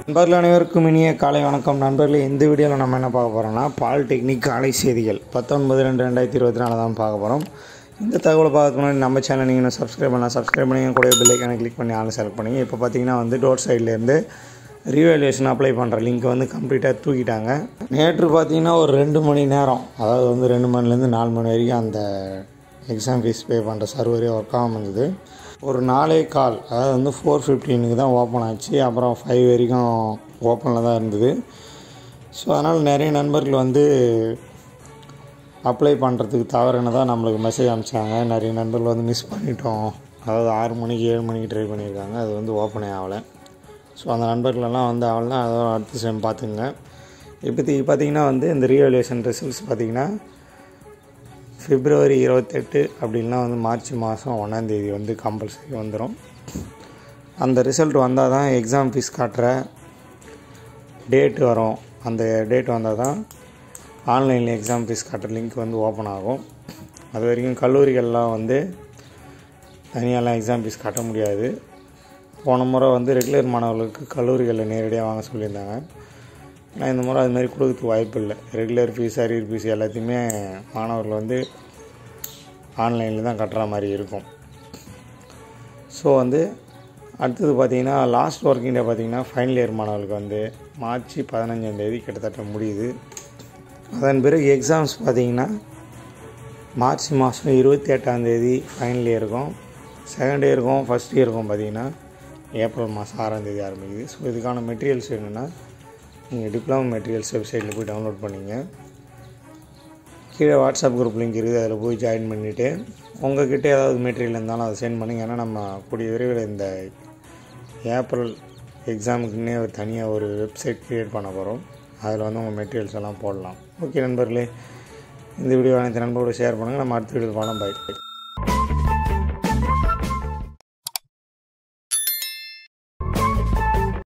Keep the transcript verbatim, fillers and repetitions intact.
நண்பர்கள் அனைவருக்கும் இனிய காலை வணக்கம். நண்பர்களே, இந்த வீடியோவில் நம்ம என்ன பார்க்க போகிறோம்னா பாலிடெக்னிக் காலை செய்திகள் பத்தொன்பது ரெண்டு ரெண்டாயிரத்தி இருபத்தி நாலு தான் பார்க்க போகிறோம். இந்த தகவலை பார்க்க முன்னாடி நம்ம சேனல் நீங்கள் சப்ஸ்கிரைப் பண்ணலாம், சப்ஸ்கிரைப் பண்ணி கூட பெல் ஐக்கானை கிளிக் பண்ணி ஆன் செலக்ட் பண்ணி. இப்போ பார்த்தீங்கன்னா வந்து டோட் சைட்லேருந்து ரீவேல்யூஷன் அப்ளை பண்ணுற லிங்க் வந்து கம்ப்ளீட்டாக தூக்கிட்டாங்க. நேற்று பார்த்தீங்கன்னா ஒரு ரெண்டு மணி நேரம், அதாவது வந்து ரெண்டு மணிலேருந்து நாலு மணி வரைக்கும் அந்த எக்ஸாம் ஃபீஸ் பே பண்ணுற சர்வரே ஒர்க் ஆகாமல் இருந்தது. ஒரு நாலே கால், அதாவது வந்து ஃபோர் ஃபிஃப்டீனுக்கு தான் ஓப்பன் ஆச்சு. அப்புறம் ஃபைவ் வரைக்கும் ஓப்பனில் தான் இருந்தது. ஸோ அதனால் நிறைய நண்பர்கள் வந்து அப்ளை பண்ணுறதுக்கு தவறுனதான் நம்மளுக்கு மெசேஜ் அனுப்பிச்சாங்க. நிறைய நண்பர்கள் வந்து மிஸ் பண்ணிட்டோம், அதாவது ஆறு மணிக்கு ஏழு மணிக்கு ட்ரை பண்ணியிருக்காங்க, அது வந்து ஓப்பனே ஆகலை. ஸோ அந்த நண்பர்களெல்லாம் வந்து அவள் தான் அதை அடுத்த டைம் பார்த்துங்க. இப்போதைக்கு பார்த்திங்கன்னா வந்து இந்த ரீவேல்யூஷன் ரிசல்ட்ஸ் பார்த்திங்கன்னா பிப்ரவரி இருபத்தெட்டு அப்படின்னா வந்து மார்ச் மாதம் ஒன்றாந்தேதி வந்து கம்பல்சரி வந்துடும். அந்த ரிசல்ட் வந்தால் தான் எக்ஸாம் ஃபீஸ் காட்டுற டேட்டு வரும். அந்த டேட் வந்தால் தான் ஆன்லைனில் எக்ஸாம் ஃபீஸ் காட்டுற லிங்க் வந்து ஓப்பன் ஆகும். அது வரைக்கும் கல்லூரிகள்லாம் வந்து தனியாலாம் எக்ஸாம் ஃபீஸ் காட்ட முடியாது. போன முறை வந்து ரெகுலர் மாணவர்களுக்கு கல்லூரிகளில் நேரடியாக வாங்க சொல்லியிருந்தாங்க. ஆனால் இந்த முறை அதுமாதிரி கொடுக்கறதுக்கு வாய்ப்பு இல்லை. ரெகுலர் ஃபீஸ், அரியர் ஃபீஸ் எல்லாத்தையுமே மாணவர்கள் வந்து ஆன்லைனில் தான் கட்டுற மாதிரி இருக்கும். ஸோ வந்து அடுத்தது பார்த்திங்கன்னா லாஸ்ட் ஒர்க்கிங் டே பார்த்திங்கன்னா ஃபைனல் இயர் மாணவர்களுக்கு வந்து மார்ச் பதினஞ்சாந்தேதி கிட்டத்தட்ட முடியுது. அதன் பிறகு எக்ஸாம்ஸ் பார்த்திங்கன்னா மார்ச் மாதம் இருபத்தி எட்டாந்தேதி ஃபைனல் இயருக்கும், செகண்ட் இயருக்கும் ஃபஸ்ட் இயருக்கும் பார்த்திங்கன்னா ஏப்ரல் மாதம் ஆறாந்தேதி ஆரம்பிக்குது. ஸோ இதுக்கான மெட்டீரியல்ஸ் என்னென்னா நீங்கள் டிப்ளமோ மெட்டீரியல்ஸ் வெப்சைட்டில் போய் டவுன்லோட் பண்ணிங்க. கீழே வாட்ஸ்அப் குரூப் லிங்க் இருக்குது, அதில் போய் ஜாயின் பண்ணிவிட்டு உங்கள்கிட்ட ஏதாவது மெட்டீரியல் இருந்தாலும் அதை சென்ட் பண்ணிங்க. ஏன்னா நம்ம கூடிய விரைவில் இந்த ஏப்ரல் எக்ஸாமுக்குன்னே ஒரு தனியாக ஒரு வெப்சைட் க்ரியேட் பண்ண போகிறோம். அதில் வந்து உங்கள் மெட்டீரியல்ஸ் எல்லாம் போடலாம். ஓகே நண்பர்களே, இந்த வீடியோ அனைத்து நண்பர்களோட ஷேர் பண்ணுங்கள். நம்ம அடுத்த வீடியோ போகலாம். பை.